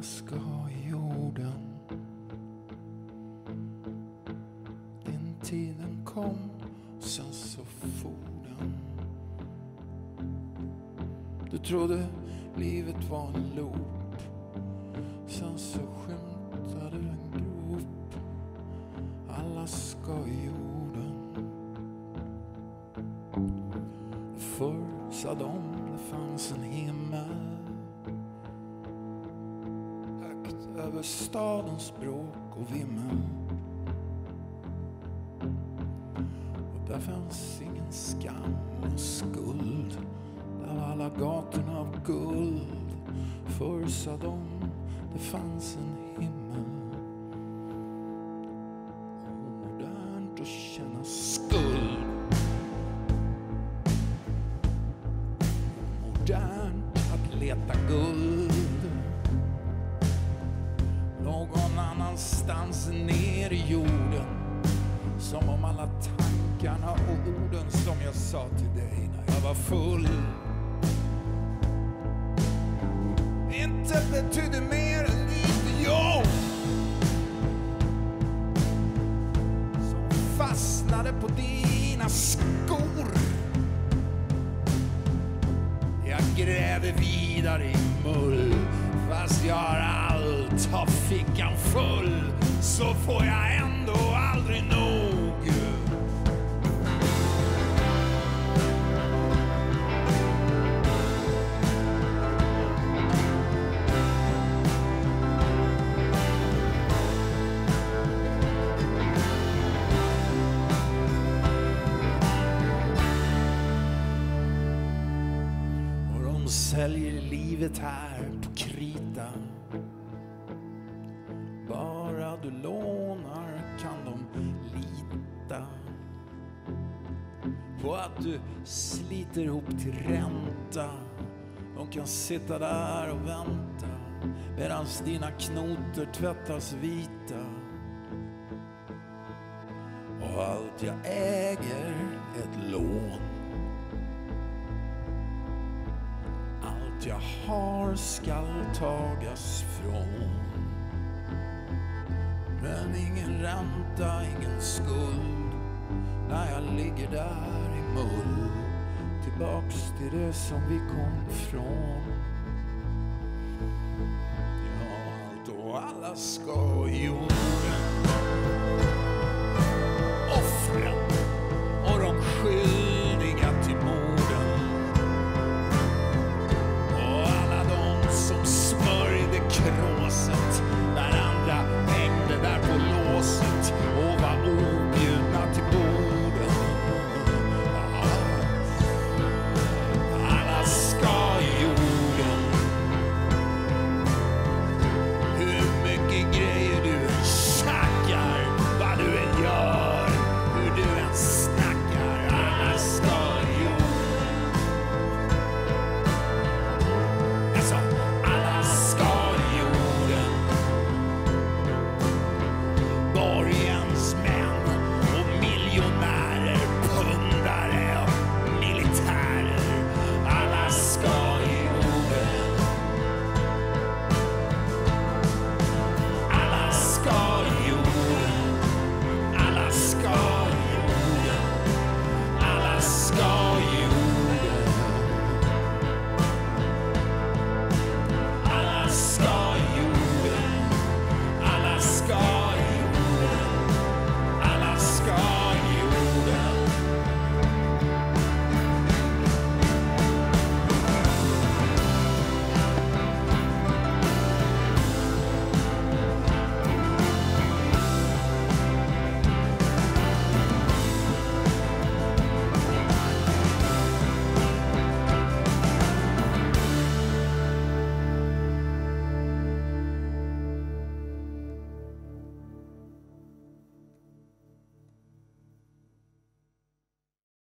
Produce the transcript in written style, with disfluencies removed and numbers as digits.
ska jorden. Den tiden kom, sen så for den. Du trodde livet var en loop, sen så skymtade en grop. Alla ska jorden. Förr sa de det fanns en himmel högt över stadens bråk och vimmel. Och där fanns ingen skam och skuld. Där var alla gatorna av guld. Förr sa de det fanns en himmel. Modernt att känna skuld. Modernt att leta guld. Någon annanstans ner i jorden. Som om alla tankarna och orden som jag sa till dig när jag var full inte betydde mer än lite jobb som fastnade på dina skor. Jag gräver vidare i mull. Fast jag har allt, har fickan full, så får jag ändå aldrig nog. Säljer livet här på krita. Bara du lånar kan de lita på att du sliter ihop till ränta. De kan sitta där och vänta medan dina knoter tvättas vita. Och allt jag äger är ett lån. Jag har skall tagas från. Men ingen ränta, ingen skuld. När jag ligger där i mull. Tillbaks till det som vi kom ifrån. Ja, allt och alla ska jorden.